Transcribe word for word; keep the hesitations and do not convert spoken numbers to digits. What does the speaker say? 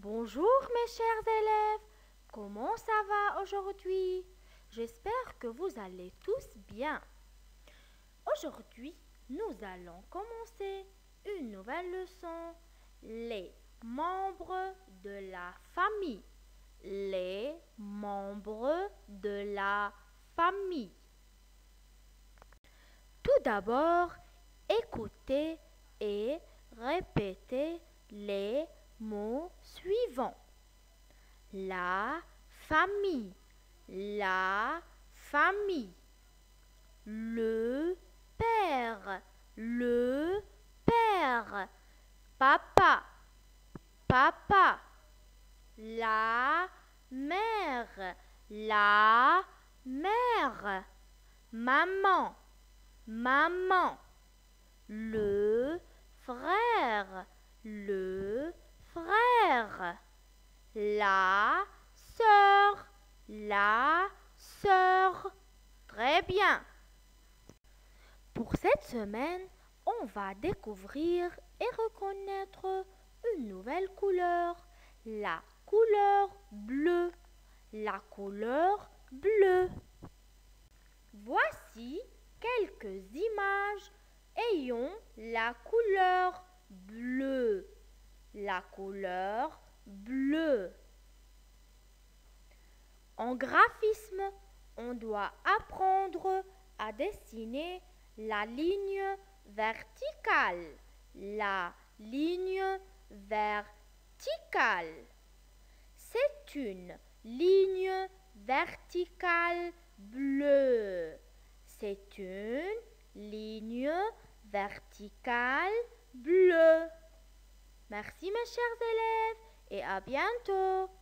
Bonjour mes chers élèves, comment ça va aujourd'hui? J'espère que vous allez tous bien. Aujourd'hui, nous allons commencer une nouvelle leçon, les membres de la famille. Les membres de la famille. Tout d'abord, écoutez et répétez les mots suivants. La famille, la famille. Le père, le père. Papa, papa. La mère, la mère. Maman, maman. Le frère, le frère. La sœur, la sœur. Très bien. Pour cette semaine, on va découvrir et reconnaître une nouvelle couleur, la couleur bleue. La couleur bleue. Voici quelques images ayant la couleur bleue. La couleur bleue. En graphisme, on doit apprendre à dessiner la ligne verticale. La ligne verticale. C'est une ligne verticale bleue. C'est une ligne verticale bleue. Merci mes chers élèves et à bientôt.